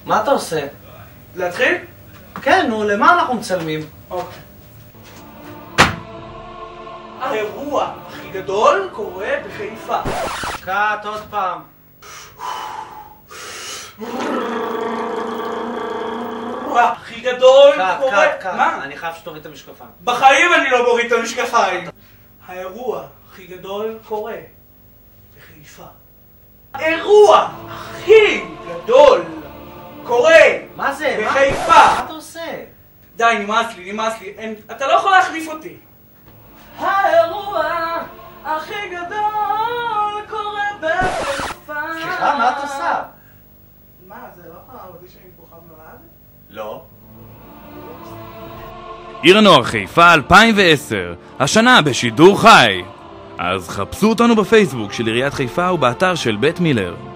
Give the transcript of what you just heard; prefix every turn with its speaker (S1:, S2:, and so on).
S1: מה אתה עושה?
S2: להתחיל?
S1: כן, נו, למה אנחנו מצלמים?
S2: אוקיי. האירוע הכי גדול קורה בחיפה.
S1: קאט, עוד פעם.
S2: האירוע הכי גדול קורה...
S1: קאט.
S2: מה?
S1: אני חייב שתוריד את המשקפיים.
S2: בחיים אני לא מוריד את המשקפיים. האירוע הכי גדול קורה בחיפה. האירוע הכי גדול קורה
S1: מה זה?
S2: בחיפה.
S1: מה אתה עושה?
S2: די, נמאס לי. אתה לא יכול להחליף אותי. האירוע הכי גדול קורה בחיפה.
S1: סליחה, מה את עושה?
S2: מה, זה לא האודישן עם כוכב נולד?
S1: לא.
S3: עיר הנוער חיפה 2010, השנה בשידור חי. אז חפשו אותנו בפייסבוק של עיריית חיפה ובאתר של בית מילר.